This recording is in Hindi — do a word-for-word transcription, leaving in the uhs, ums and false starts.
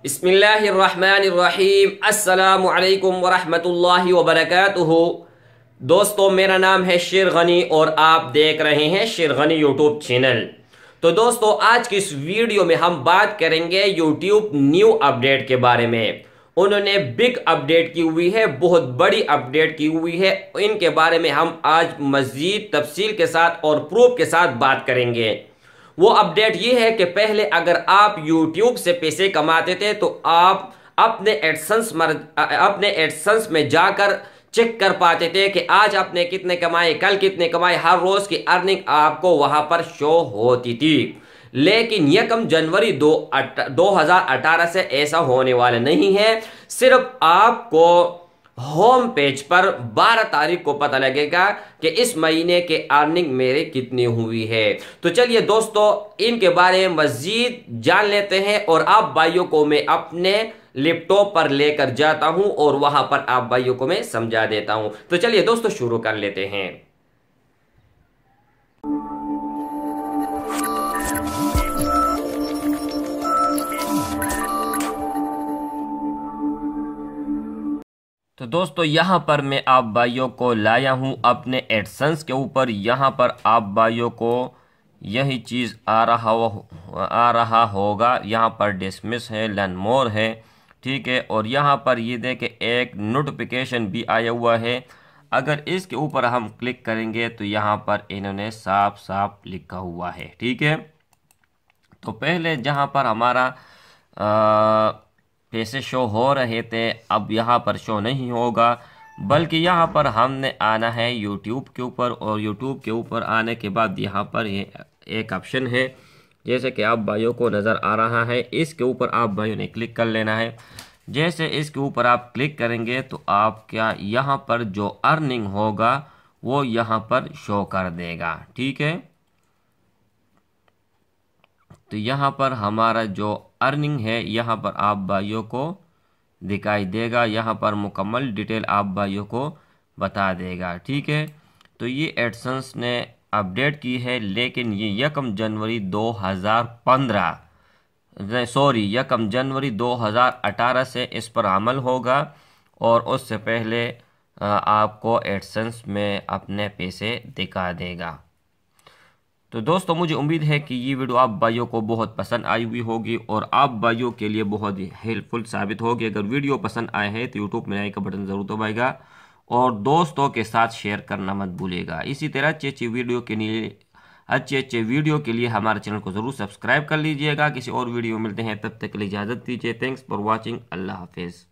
बिस्मिल्लाहिर्रहमानिर्रहीम अस्सलामु अलैकुम वरहमतुल्लाहि वबरकातुहू। दोस्तों, मेरा नाम है शेर गनी और आप देख रहे हैं शेर गनी यूट्यूब चैनल। तो दोस्तों, आज की इस वीडियो में हम बात करेंगे यूट्यूब न्यू अपडेट के बारे में। उन्होंने बिग अपडेट की हुई है, बहुत बड़ी अपडेट की हुई है। इनके बारे में हम आज मजीद तफसील के साथ और प्रूफ के साथ बात करेंगे। वो अपडेट ये है कि पहले अगर आप YouTube से पैसे कमाते थे तो आप अपने एडसेंस अपने एडसेंस में जाकर चेक कर पाते थे कि आज आपने कितने कमाए, कल कितने कमाए, हर रोज की अर्निंग आपको वहां पर शो होती थी। लेकिन यकम जनवरी दो दो हजार अठारह से ऐसा होने वाला नहीं है। सिर्फ आपको होम पेज पर बारह तारीख को पता लगेगा कि इस महीने के अर्निंग मेरे कितनी हुई है। तो चलिए दोस्तों, इनके बारे में मजीद जान लेते हैं और आप भाइयों को मैं अपने लैपटॉप पर लेकर जाता हूं और वहां पर आप भाइयों को मैं समझा देता हूं। तो चलिए दोस्तों, शुरू कर लेते हैं। तो दोस्तों, यहाँ पर मैं आप भाइयों को लाया हूँ अपने एडसेंस के ऊपर। यहाँ पर आप भाइयों को यही चीज़ आ रहा हो, आ रहा होगा। यहाँ पर डिसमिस है, लर्न मोर है, ठीक है। और यहाँ पर ये देखें, एक नोटिफिकेशन भी आया हुआ है। अगर इसके ऊपर हम क्लिक करेंगे तो यहाँ पर इन्होंने साफ साफ लिखा हुआ है, ठीक है। तो पहले जहाँ पर हमारा आ, पैसे शो हो रहे थे, अब यहाँ पर शो नहीं होगा, बल्कि यहाँ पर हमने आना है यूट्यूब के ऊपर। और यूट्यूब के ऊपर आने के बाद यहाँ पर ये एक ऑप्शन है, जैसे कि आप भाइयों को नज़र आ रहा है। इसके ऊपर आप भाइयों ने क्लिक कर लेना है। जैसे इसके ऊपर आप क्लिक करेंगे तो आप क्या यहाँ पर जो अर्निंग होगा वो यहाँ पर शो कर देगा, ठीक है। तो यहाँ पर हमारा जो अर्निंग है यहाँ पर आप भाइयों को दिखाई देगा। यहाँ पर मुकम्मल डिटेल आप भाइयों को बता देगा, ठीक है। तो ये एडसेंस ने अपडेट की है, लेकिन ये यकम जनवरी दो हज़ार पंद्रह सॉरी यकम जनवरी दो हज़ार अठारह से इस पर अमल होगा और उससे पहले आपको एडसेंस में अपने पैसे दिखा देगा। तो दोस्तों, मुझे उम्मीद है कि ये वीडियो आप भाइयों को बहुत पसंद आई हुई होगी और आप भाइयों के लिए बहुत ही हेल्पफुल साबित होगी। अगर वीडियो पसंद आए हैं तो यूट्यूब में लाइक का बटन ज़रूर दबाएगा और दोस्तों के साथ शेयर करना मत भूलिएगा। इसी तरह अच्छी अच्छी वीडियो के लिए अच्छे अच्छे वीडियो के लिए हमारे चैनल को ज़रूर सब्सक्राइब कर लीजिएगा। किसी और वीडियो मिलते हैं, तब तक के लिए इजाज़त दीजिए। Thanks for watching. अल्लाह हाफिज़।